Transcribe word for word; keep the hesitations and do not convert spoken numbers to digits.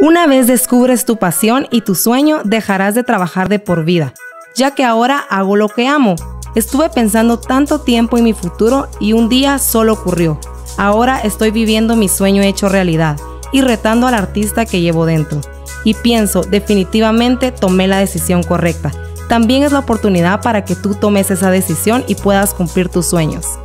Una vez descubres tu pasión y tu sueño, dejarás de trabajar de por vida, ya que ahora hago lo que amo. Estuve pensando tanto tiempo en mi futuro y un día solo ocurrió. Ahora estoy viviendo mi sueño hecho realidad y retando al artista que llevo dentro. Y pienso, definitivamente tomé la decisión correcta. También es la oportunidad para que tú tomes esa decisión y puedas cumplir tus sueños.